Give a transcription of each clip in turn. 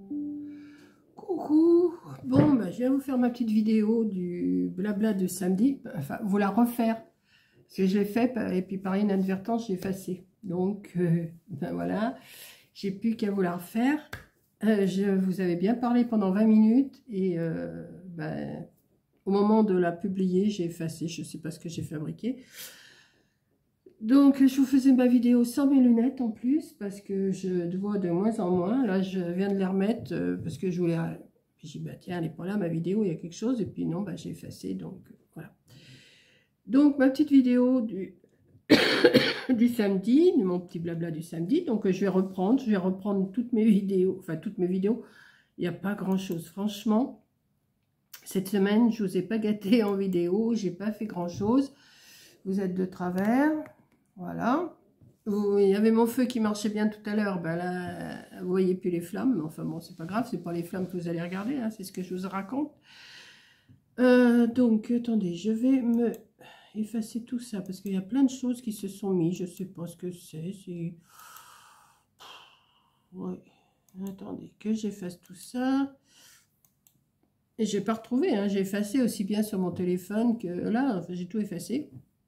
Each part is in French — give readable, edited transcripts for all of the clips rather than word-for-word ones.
Coucou. Bon, je viens vous faire ma petite vidéo du blabla de samedi. Enfin, vous la refaire. Parce que je l'ai fait et puis par inadvertance, j'ai effacé. Donc, voilà. J'ai plus qu'à vous la refaire. Je vous avais bien parlé pendant 20 minutes. Et au moment de la publier, j'ai effacé. Je ne sais pas ce que j'ai fabriqué. Donc, je vous faisais ma vidéo sans mes lunettes en plus, parce que je vois de moins en moins. Là, je viens de les remettre parce que je voulais... Puis j'ai dit, bah tiens, elle n'est pas là, ma vidéo, il y a quelque chose. Et puis non, j'ai effacé, donc voilà. Donc, ma petite vidéo du samedi, de mon petit blabla du samedi. Donc, je vais reprendre toutes mes vidéos. Enfin, toutes mes vidéos. Il n'y a pas grand-chose, franchement. Cette semaine, je ne vous ai pas gâté en vidéo. J'ai pas fait grand-chose. Vous êtes de travers. Voilà. Il y avait mon feu qui marchait bien tout à l'heure. Ben là, vous voyez plus les flammes. Enfin bon, c'est pas grave. C'est pas les flammes que vous allez regarder. Hein, c'est ce que je vous raconte. Donc, attendez. Je vais me effacer tout ça. Parce qu'il y a plein de choses qui se sont mises. Je sais pas ce que c'est. Ouais. Attendez. Que j'efface tout ça. Et j'ai pas retrouvé. Hein, j'ai effacé aussi bien sur mon téléphone que là. Enfin, j'ai tout effacé.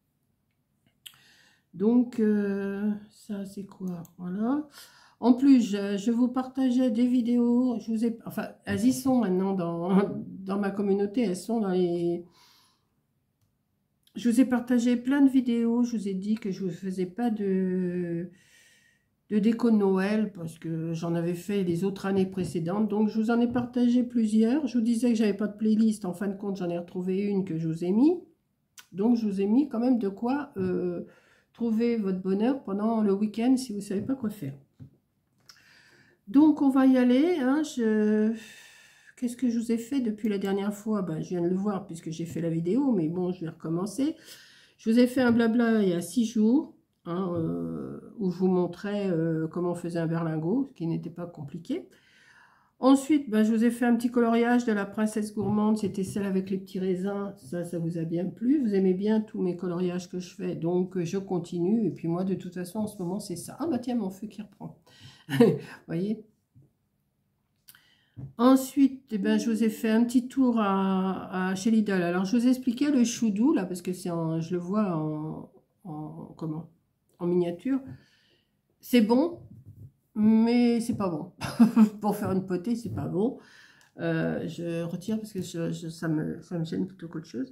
Donc, ça, c'est quoi? Voilà. En plus, je vous partageais des vidéos. Enfin, elles y sont maintenant dans ma communauté. Elles sont dans les... Je vous ai partagé plein de vidéos. Je vous ai dit que je ne vous faisais pas de déco de Noël parce que j'en avais fait les autres années précédentes. Donc, je vous en ai partagé plusieurs. Je vous disais que j'avais pas de playlist. En fin de compte, j'en ai retrouvé une que je vous ai mis. Donc, je vous ai mis quand même de quoi... trouver votre bonheur pendant le week-end si vous ne savez pas quoi faire. Donc, on va y aller. Hein, qu'est-ce que je vous ai fait depuis la dernière fois? Je viens de le voir puisque j'ai fait la vidéo, mais bon, je vais recommencer. Je vous ai fait un blabla il y a 6 jours, hein, où je vous montrais comment on faisait un berlingot, ce qui n'était pas compliqué. Ensuite, je vous ai fait un petit coloriage de la princesse gourmande. C'était celle avec les petits raisins. Ça vous a bien plu. Vous aimez bien tous mes coloriages que je fais. Donc, je continue. Et puis moi, de toute façon, en ce moment, c'est ça. Ah tiens, mon feu qui reprend. Vous voyez? Ensuite, je vous ai fait un petit tour chez Lidl. Alors, je vous ai expliqué le chou doux, là, parce que je le vois en miniature. C'est bon. Mais c'est pas bon. Pour faire une potée, c'est pas bon. Je retire parce que ça me gêne plutôt qu'autre chose.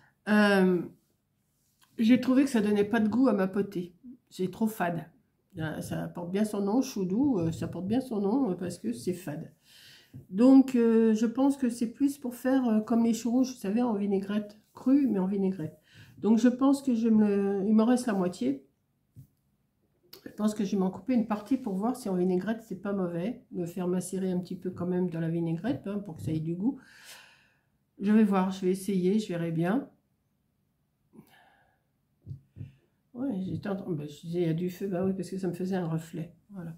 J'ai trouvé que ça donnait pas de goût à ma potée. C'est trop fade. Ça porte bien son nom, chou doux, ça porte bien son nom parce que c'est fade. Donc, je pense que c'est plus pour faire comme les choux rouges, vous savez, en vinaigrette crue, mais en vinaigrette. Donc, je pense que il me reste la moitié. Je pense que je vais m'en couper une partie pour voir si en vinaigrette c'est pas mauvais. Me faire macérer un petit peu quand même dans la vinaigrette hein, pour que ça ait du goût. Je vais voir, je vais essayer, je verrai bien. Ouais, j'étais en train... je disais il y a du feu, oui, parce que ça me faisait un reflet. Voilà.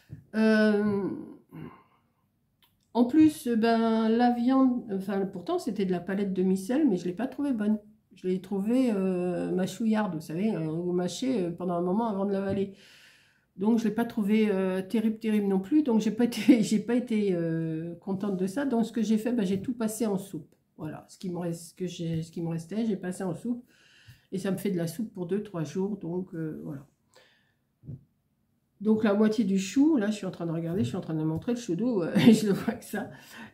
En plus, la viande, enfin pourtant c'était de la palette demi-sel, mais je ne l'ai pas trouvée bonne. Je l'ai trouvée mâchouillarde, vous savez, vous mâchez pendant un moment avant de l'avaler. Donc, je ne l'ai pas trouvé terrible non plus. Donc, j'ai pas été contente de ça. Donc, ce que j'ai fait, j'ai tout passé en soupe. Voilà, ce qui me restait, j'ai passé en soupe. Et ça me fait de la soupe pour 2-3 jours. Donc, voilà. Donc, la moitié du chou, là, je suis en train de regarder, je suis en train de montrer le chou doux. Je le vois que ça.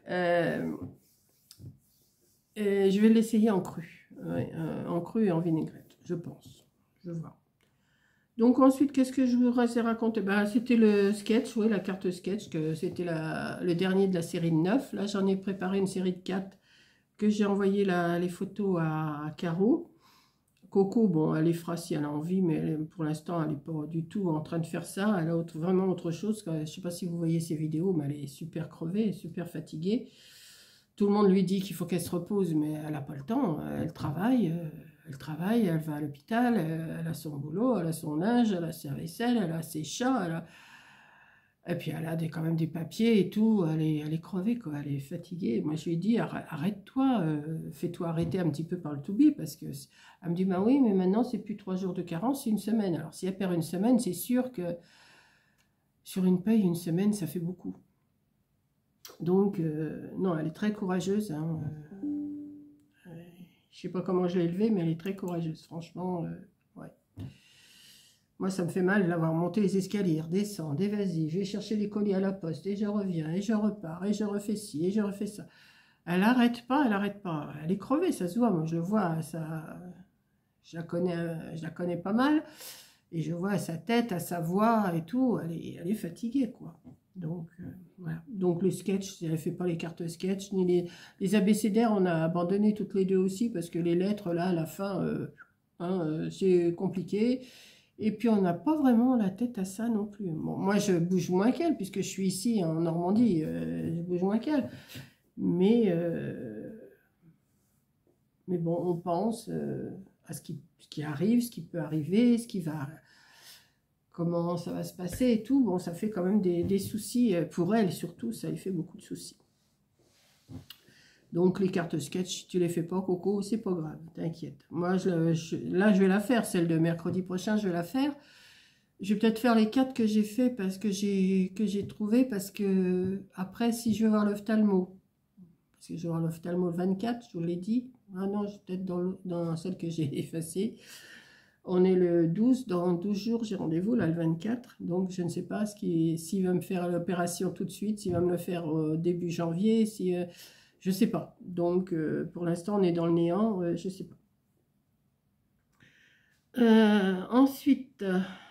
Je vais l'essayer en cru. Ouais, en cru et en vinaigrette, je pense. Je vois. Donc ensuite, qu'est-ce que je voudrais raconter? C'était le sketch, oui, la carte sketch, que c'était le dernier de la série de 9. Là, j'en ai préparé une série de 4 que j'ai envoyé les photos à Caro. Coco, bon, elle les fera si elle a envie, mais pour l'instant, elle n'est pas du tout en train de faire ça. Elle a vraiment autre chose. Je ne sais pas si vous voyez ses vidéos, mais elle est super crevée, super fatiguée. Tout le monde lui dit qu'il faut qu'elle se repose, mais elle n'a pas le temps. Elle travaille, elle va à l'hôpital, elle a son boulot, elle a son linge, elle a sa vaisselle, elle a ses chats, et puis elle a quand même des papiers et tout. Elle est crevée, quoi. Elle est fatiguée. Moi, je lui ai dit, arrête-toi, fais-toi arrêter un petit peu par le to-be, parce que elle me dit, oui, mais maintenant, c'est plus 3 jours de carence, c'est une semaine. Alors, si elle perd une semaine, c'est sûr que sur une paye, une semaine, ça fait beaucoup. Donc, non, elle est très courageuse. Hein. Je sais pas comment je l'ai élevée, mais elle est très courageuse. Franchement, ouais. Moi, ça me fait mal de l'avoir monté les escaliers, redescendre, et vas-y, je vais chercher les colis à la poste, et je reviens, et je repars, et je refais ci, et je refais ça. Elle arrête pas, elle arrête pas. Elle est crevée, ça se voit, moi je le vois, ça, je la connais pas mal, et je vois à sa tête, à sa voix et tout, elle est fatiguée, quoi. Donc, voilà. Donc le sketch, elle ne fait pas les cartes sketch, ni les abécédaires, on a abandonné toutes les deux aussi, parce que les lettres, là, à la fin, c'est compliqué. Et puis, on n'a pas vraiment la tête à ça non plus. Bon, moi, je bouge moins qu'elle, puisque je suis ici en Normandie, je bouge moins qu'elle. Mais bon, on pense à ce qui arrive, ce qui peut arriver, comment ça va se passer et tout. Bon, ça fait quand même des soucis pour elle, surtout, ça lui fait beaucoup de soucis. Donc, les cartes sketch, si tu les fais pas, Coco, c'est pas grave, t'inquiète. Moi, là, je vais la faire, celle de mercredi prochain, je vais la faire. Je vais peut-être faire les 4 que j'ai fait parce que j'ai trouvé, parce que après, si je vais voir l'ophtalmo, parce que je vais voir l'ophtalmo le 24, je vous l'ai dit. Ah non, je suis peut-être dans celle que j'ai effacée. On est le 12, dans 12 jours, j'ai rendez-vous, là, le 24. Donc, je ne sais pas s'il va me faire l'opération tout de suite, s'il va me le faire au début janvier, je ne sais pas. Donc, pour l'instant, on est dans le néant, je ne sais pas. Ensuite...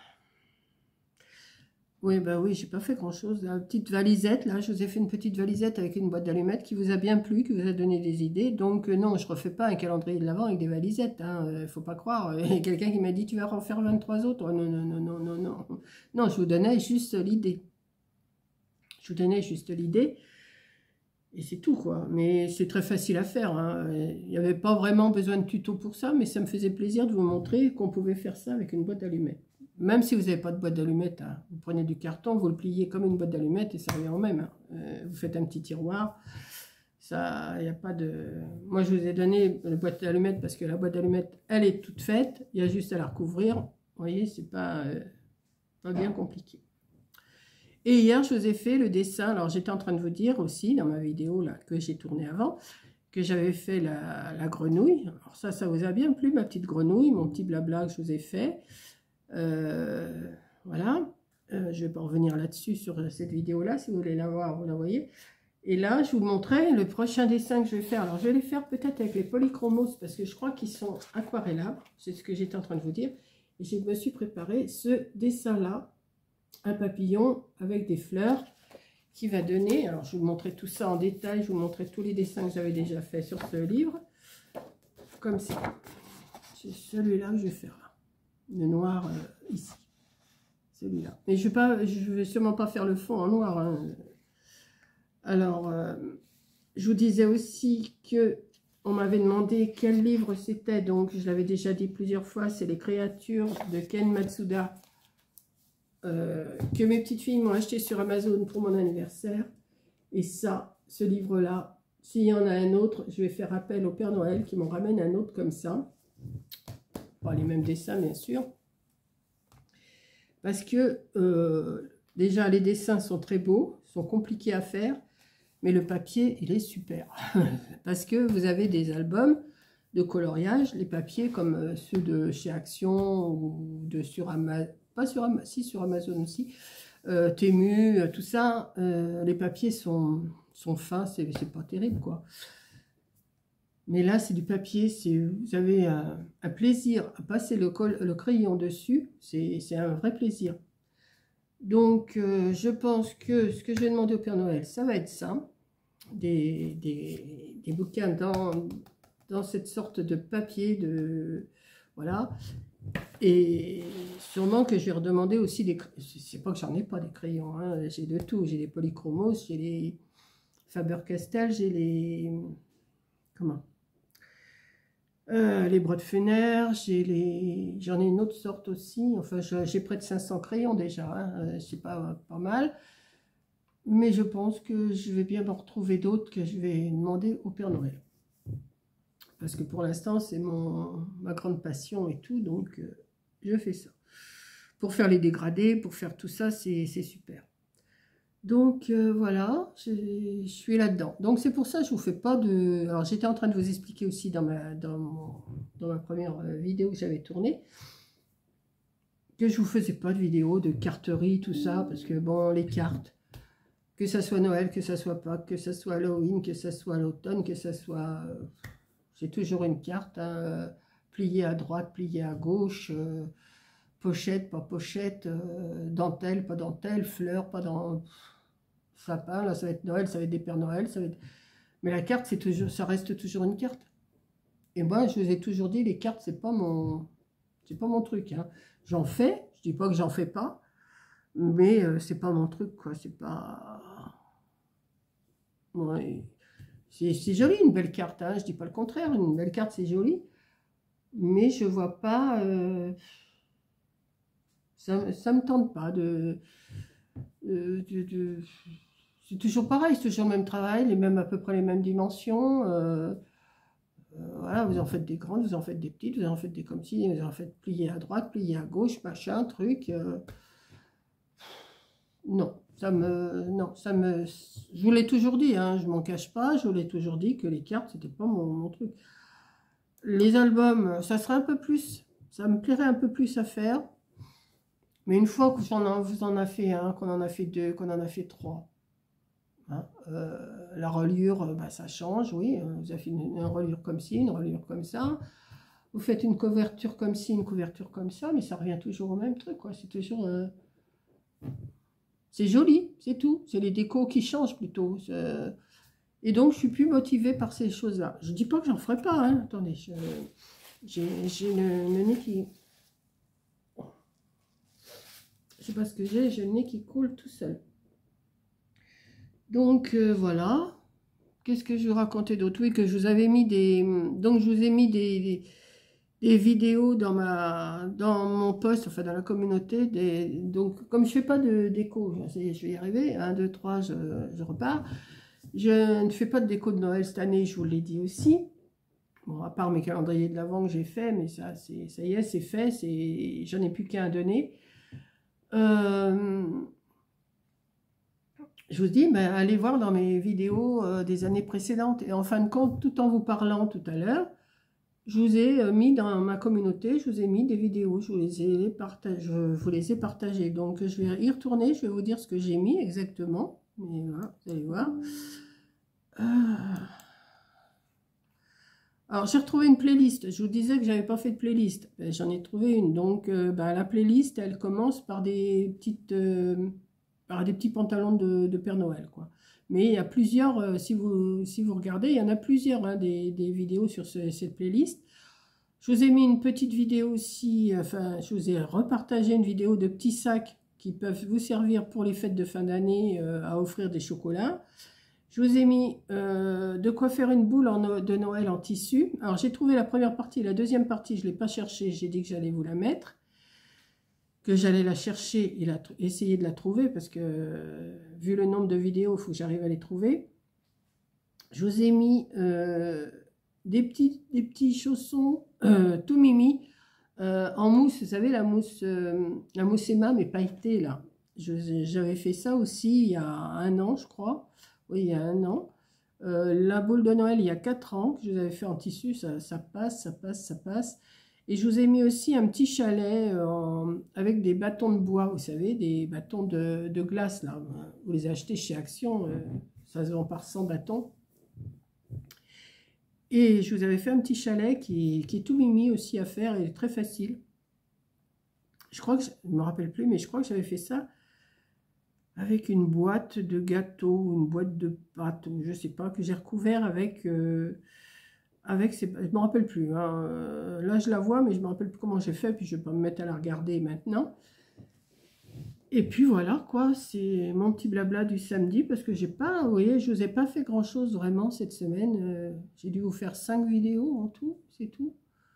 Oui, bah oui, j'ai pas fait grand-chose. La petite valisette, là, je vous ai fait une petite valisette avec une boîte d'allumettes qui vous a bien plu, qui vous a donné des idées. Donc, non, je refais pas un calendrier de l'Avent avec des valisettes, hein, faut pas croire. Il y a quelqu'un qui m'a dit, tu vas en faire 23 autres. Oh, non, non, non, non, non, non. Non, je vous donnais juste l'idée. Je vous donnais juste l'idée. Et c'est tout, quoi. Mais c'est très facile à faire. Hein. Il n'y avait pas vraiment besoin de tuto pour ça, mais ça me faisait plaisir de vous montrer qu'on pouvait faire ça avec une boîte d'allumettes. Même si vous n'avez pas de boîte d'allumettes, hein, vous prenez du carton, vous le pliez comme une boîte d'allumettes et ça revient au même. Hein. Vous faites un petit tiroir. Ça, il n'y a pas de... Moi, je vous ai donné la boîte d'allumettes parce que la boîte d'allumettes, elle est toute faite. Il y a juste à la recouvrir. Vous voyez, c'est pas bien compliqué. Et hier, je vous ai fait le dessin. Alors, j'étais en train de vous dire aussi, dans ma vidéo là que j'ai tournée avant, que j'avais fait la grenouille. Alors ça vous a bien plu, ma petite grenouille, mon petit blabla que je vous ai fait. Voilà. Je ne vais pas revenir là-dessus sur cette vidéo-là. Si vous voulez la voir, vous la voyez. Et là, je vous montrais le prochain dessin que je vais faire. Alors, je vais les faire peut-être avec les polychromos parce que je crois qu'ils sont aquarellables. C'est ce que j'étais en train de vous dire. Et je me suis préparé ce dessin-là. Un papillon avec des fleurs qui va donner, alors je vous montrerai tout ça en détail, je vous montrerai tous les dessins que j'avais déjà fait sur ce livre, comme ça. C'est celui-là que je vais faire là, le noir ici, celui-là. Mais je ne vais sûrement pas faire le fond en noir. Hein. Alors, je vous disais aussi que on m'avait demandé quel livre c'était, donc je l'avais déjà dit plusieurs fois, c'est Les créatures de Ken Matsuda. Que mes petites filles m'ont acheté sur Amazon pour mon anniversaire. Et ça, ce livre-là, s'il y en a un autre, je vais faire appel au Père Noël qui m'en ramène un autre comme ça. Pas les mêmes dessins, bien sûr. Parce que, déjà, les dessins sont très beaux, sont compliqués à faire, mais le papier, il est super. Parce que vous avez des albums de coloriage, les papiers comme ceux de chez Action ou de sur Amazon. Pas sur Amazon, si sur Amazon aussi, Temu, tout ça, les papiers sont fins, c'est pas terrible quoi. Mais là c'est du papier, vous avez un plaisir à passer le crayon dessus, c'est un vrai plaisir. Donc je pense que ce que je vais demander au Père Noël, ça va être ça, des bouquins dans cette sorte de papier, voilà. Et sûrement que je vais redemander aussi des... C'est pas que j'en ai pas des crayons, hein. J'ai de tout. J'ai les polychromos, j'ai les Faber-Castell, j'ai les... Comment les Brodfener, j'en ai une autre sorte aussi. Enfin, j'ai près de 500 crayons déjà, hein. C'est pas mal. Mais je pense que je vais bien m'en retrouver d'autres que je vais demander au Père Noël. Parce que pour l'instant, c'est ma grande passion et tout, donc je fais ça. Pour faire les dégradés, pour faire tout ça, c'est super. Donc voilà, je suis là-dedans. Donc c'est pour ça que je vous fais pas de... Alors j'étais en train de vous expliquer aussi dans ma première vidéo que j'avais tournée, que je vous faisais pas de vidéo de carterie, tout ça, parce que bon, les cartes, que ça soit Noël, que ça soit Pâques, que ça soit Halloween, que ça soit l'automne, que ça soit... j'ai toujours une carte, hein, pliée à droite, pliée à gauche, pochette, pas pochette, dentelle, pas dentelle, fleurs, pas dans sapin, là ça va être Noël, ça va être des Pères Noël, ça va être... Mais la carte, c'est toujours, ça reste toujours une carte. Et moi, je vous ai toujours dit, les cartes, c'est pas mon truc, hein. J'en fais, je dis pas que j'en fais pas, mais c'est pas mon truc, quoi. C'est pas... Ouais. C'est joli, une belle carte, hein. Je dis pas le contraire, une belle carte, c'est joli. Mais je vois pas... ça me tente pas de... C'est toujours pareil, c'est toujours le même travail, à peu près les mêmes dimensions. Voilà, vous en faites des grandes, vous en faites des petites, vous en faites des comme ci, vous en faites plier à droite, plier à gauche, machin, truc. Non, non, je vous l'ai toujours dit, hein, je m'en cache pas, je vous l'ai toujours dit que les cartes, c'était pas mon truc. Les albums, ça serait un peu plus, ça me plairait un peu plus à faire. Mais une fois que vous en avez fait un, qu'on en a fait deux, qu'on en a fait trois, hein, la reliure, bah, ça change, oui. Vous avez fait une reliure comme ci, une reliure comme ça. Vous faites une couverture comme ci, une couverture comme ça, mais ça revient toujours au même truc, quoi. C'est toujours... c'est joli, c'est tout. C'est les décos qui changent plutôt. Et donc, je suis plus motivée par ces choses-là. Je dis pas que j'en ferai pas, hein. Attendez, j'ai le nez qui... Je sais pas ce que j'ai le nez qui coule tout seul. Donc, voilà. Qu'est-ce que je vous racontais d'autre? Oui, que je vous avais mis des... Donc, je vous ai mis des vidéos dans mon post, enfin dans la communauté. Donc, comme je fais pas de déco, je vais y arriver. 1, 2, 3, je repars. Je ne fais pas de déco de Noël cette année, je vous l'ai dit aussi. Bon, à part mes calendriers de l'Avent que j'ai fait, mais ça y est, c'est fait. J'en ai plus qu'un à donner. Je vous dis, ben, allez voir dans mes vidéos des années précédentes. Et en fin de compte, tout en vous parlant tout à l'heure, je vous ai mis dans ma communauté, je vous ai mis des vidéos, je vous les ai partagées. Donc, je vais y retourner, je vais vous dire ce que j'ai mis exactement. Mais voilà, vous allez voir. Alors, j'ai retrouvé une playlist. Je vous disais que j'avais pas fait de playlist. Ben, j'en ai trouvé une. Donc, ben, la playlist, elle commence par des petits pantalons de Père Noël, quoi. Mais il y a plusieurs, si vous regardez, il y en a plusieurs, hein, des vidéos sur cette playlist. Je vous ai mis une petite vidéo aussi, enfin, je vous ai repartagé une vidéo de petits sacs qui peuvent vous servir pour les fêtes de fin d'année à offrir des chocolats. Je vous ai mis de quoi faire une boule de Noël en tissu. Alors, j'ai trouvé la première partie, la deuxième partie, je ne l'ai pas cherchée, j'ai dit que j'allais vous la mettre, que j'allais la chercher et essayer de la trouver, parce que vu le nombre de vidéos, il faut que j'arrive à les trouver. Je vous ai mis des petits chaussons tout mimi en mousse, vous savez, la mousse Emma, mais pailletée, là. J'avais fait ça aussi il y a 1 an, je crois. Oui, il y a 1 an. La boule de Noël, il y a 4 ans, que je vous avais fait en tissu, ça passe, ça passe, ça passe. Et je vous ai mis aussi un petit chalet avec des bâtons de bois, vous savez, des bâtons de glace, là. Vous les achetez chez Action, ça se vend par 100 bâtons. Et je vous avais fait un petit chalet qui est tout mimi aussi à faire et très facile. Je crois que, je ne me rappelle plus, mais je crois que j'avais fait ça avec une boîte de gâteaux, une boîte de pâtes, ou je ne sais pas, que j'ai recouvert avec ces... Je ne me rappelle plus, hein. Là, je la vois, mais je ne me rappelle plus comment j'ai fait, puis je ne vais pas me mettre à la regarder maintenant. Et puis voilà, quoi, c'est mon petit blabla du samedi, parce que j'ai pas, vous voyez, je vous ai pas fait grand-chose vraiment cette semaine. J'ai dû vous faire 5 vidéos en tout, c'est tout.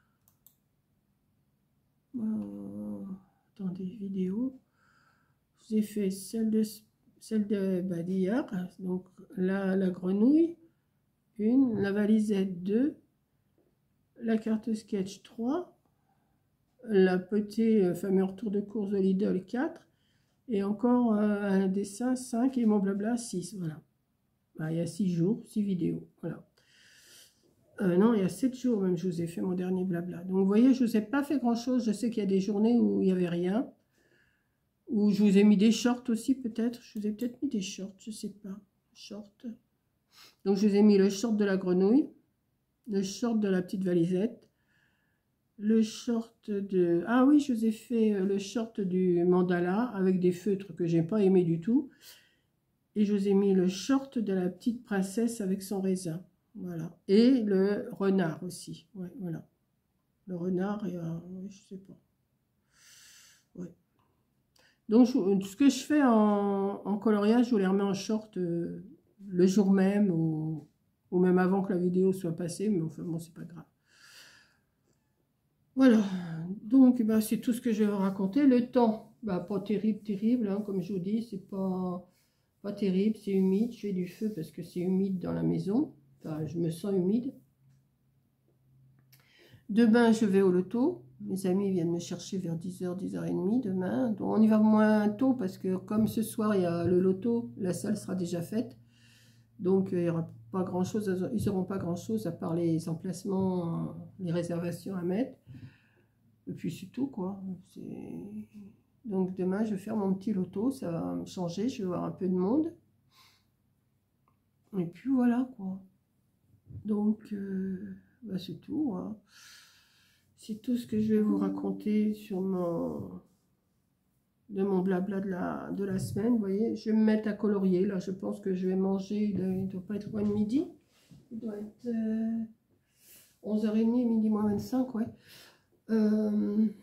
Attendez, vidéos. Je vous ai fait celle d'hier, donc la grenouille, la valisette 2, la carte sketch 3, la petite fameux retour de course de Lidl 4, Et encore un dessin 5 et mon blabla 6, voilà. Bah, il y a 6 jours, 6 vidéos, voilà. Non, il y a 7 jours même, je vous ai fait mon dernier blabla. Donc, vous voyez, je ne vous ai pas fait grand-chose. Je sais qu'il y a des journées où il n'y avait rien. Où je vous ai mis des shorts aussi, peut-être. Je vous ai peut-être mis des shorts, je ne sais pas. Shorts. Donc, je vous ai mis le short de la grenouille, le short de la petite valisette, le short de... Ah oui, je vous ai fait le short du mandala avec des feutres que j'ai pas aimé du tout. Et je vous ai mis le short de la petite princesse avec son raisin. Voilà. Et le renard aussi. Ouais, voilà. Le renard, et je sais pas. Ouais. Donc, ce que je fais en coloriage, je vous les remets en short le jour même ou même avant que la vidéo soit passée. Mais enfin, bon, c'est pas grave. Voilà. Donc, bah, c'est tout ce que je vais vous raconter. Le temps, bah, pas terrible, terrible. Hein, comme je vous dis, c'est pas terrible. C'est humide. Je fais du feu parce que c'est humide dans la maison. Enfin, je me sens humide. Demain, je vais au loto. Mes amis viennent me chercher vers 10h, 10h30 demain. Donc, on y va moins tôt parce que comme ce soir, il y a le loto, la salle sera déjà faite. Donc, il n'y aura pas grand-chose. Ils n'auront pas grand-chose à part les emplacements, les réservations à mettre. Et puis, c'est tout, quoi. Donc, demain, je vais faire mon petit loto. Ça va me changer. Je vais voir un peu de monde. Et puis, voilà, quoi. Donc, bah, c'est tout, hein. C'est tout ce que je vais vous raconter sur mon blabla de la semaine. Vous voyez, je vais me mettre à colorier. Là, je pense que je vais manger. Il ne doit pas être loin de midi. Il doit être 11h30, midi moins 25, ouais. Je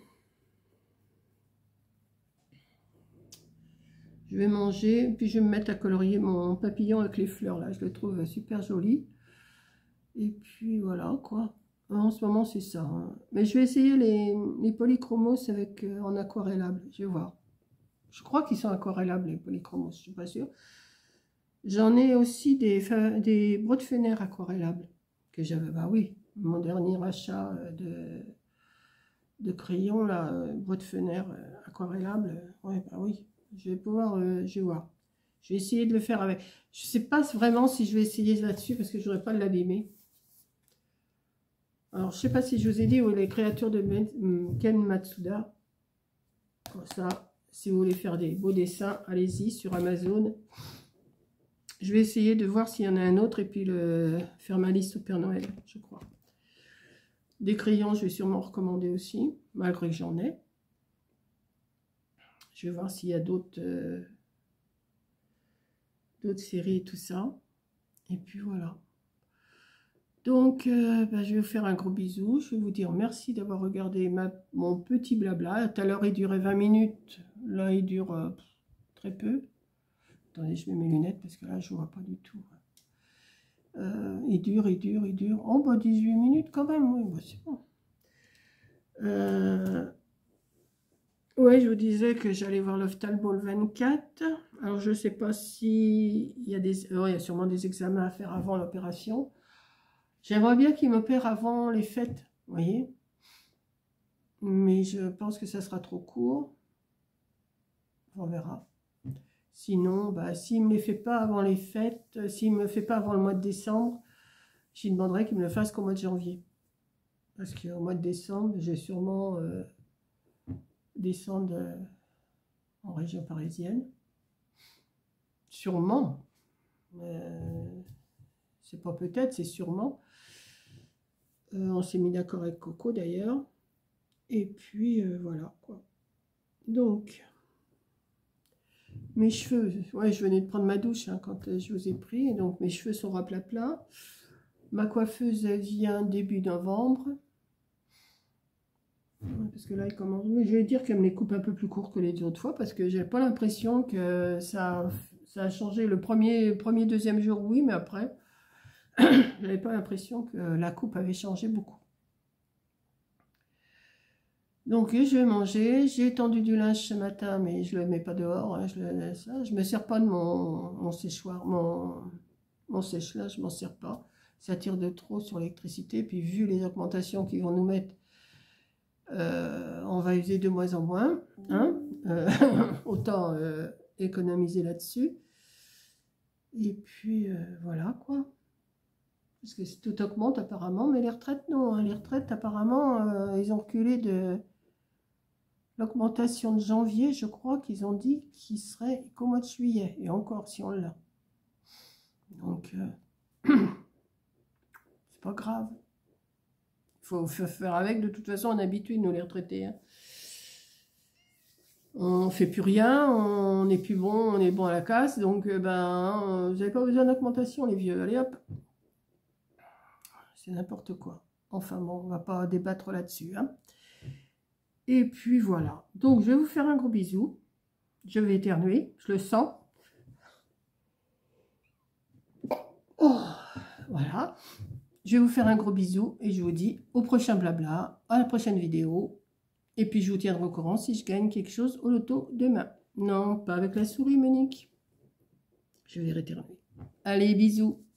vais manger, puis je vais me mettre à colorier mon papillon avec les fleurs. Là, je le trouve super joli. Et puis voilà, quoi. En ce moment, c'est ça. Hein. Mais je vais essayer les polychromos avec, en aquarellable. Je vais voir. Je crois qu'ils sont aquarellables, les polychromos. Je ne suis pas sûre. J'en ai aussi des Brotfener aquarellables. Que j'avais, bah oui, mon dernier achat de crayons, là, Brotfener aquarellable. Ouais, bah oui. Je vais pouvoir, je vais voir. Je vais essayer de le faire avec. Je ne sais pas vraiment si je vais essayer là-dessus parce que je n'aurais pas de l'abîmer. Alors, je ne sais pas si je vous ai dit, les créatures de Ken Matsuda. Comme ça, si vous voulez faire des beaux dessins, allez-y sur Amazon. Je vais essayer de voir s'il y en a un autre et puis faire ma liste au Père Noël, je crois. Des crayons, je vais sûrement recommander aussi, malgré que j'en ai. Je vais voir s'il y a d'autres séries et tout ça. Et puis voilà. Donc, bah, je vais vous faire un gros bisou. Je vais vous dire merci d'avoir regardé mon petit blabla. Tout à l'heure, il durait 20 minutes. Là, il dure très peu. Attendez, je mets mes lunettes parce que là, je ne vois pas du tout. Il dure. Oh, bah, 18 minutes quand même. Oui, bah, c'est bon. Ouais, je vous disais que j'allais voir l'ophtalmo le 24. Alors, je ne sais pas si il y a il y a sûrement des examens à faire avant l'opération. J'aimerais bien qu'il m'opère avant les fêtes, vous voyez. Mais je pense que ça sera trop court. On verra. Sinon, bah, s'il ne me les fait pas avant les fêtes, s'il ne me fait pas avant le mois de décembre, je lui demanderai qu'il me le fasse qu'au mois de janvier. Parce qu'au mois de décembre, je vais sûrement descendre en région parisienne. Sûrement. C'est pas peut-être, c'est sûrement. On s'est mis d'accord avec Coco d'ailleurs. Et puis voilà quoi. Donc, mes cheveux, ouais, je venais de prendre ma douche hein, quand je vous ai pris. Donc mes cheveux sont raplapla. Ma coiffeuse elle vient début novembre. Parce que là, il commence. Je vais dire qu'elle me les coupe un peu plus court que les autres fois parce que j'ai pas l'impression que ça a changé. Le premier, deuxième jour, oui, mais après, j'avais pas l'impression que la coupe avait changé beaucoup. Donc, je vais manger. J'ai étendu du linge ce matin, mais je le mets pas dehors. Hein, je le laisse là. Je me sers pas de mon séchoir, mon sèche-linge, je m'en sers pas. Ça tire de trop sur l'électricité. Puis, vu les augmentations qu'ils vont nous mettre, on va user de moins en moins. Hein, autant économiser là-dessus. Et puis, voilà, quoi. Parce que tout augmente apparemment, mais les retraites, non. Hein. Les retraites, apparemment, ils ont reculé de l'augmentation de janvier. Je crois qu'ils ont dit qu'il serait qu'au mois de juillet. Et encore, si on l'a. Donc, c'est pas grave. Il faut faire avec. De toute façon, on est habitué, nous, les retraités. Hein. On ne fait plus rien, on n'est plus bon, on est bon à la casse. Donc, vous n'avez pas besoin d'augmentation, les vieux. Allez, hop. C'est n'importe quoi. Enfin bon, on ne va pas débattre là-dessus. Hein. Et puis voilà. Donc je vais vous faire un gros bisou. Je vais éternuer, je le sens. Oh, voilà. Je vais vous faire un gros bisou et je vous dis au prochain blabla, à la prochaine vidéo. Et puis je vous tiendrai au courant si je gagne quelque chose au loto demain. Non, pas avec la souris, Monique. Je vais éternuer. Allez, bisous.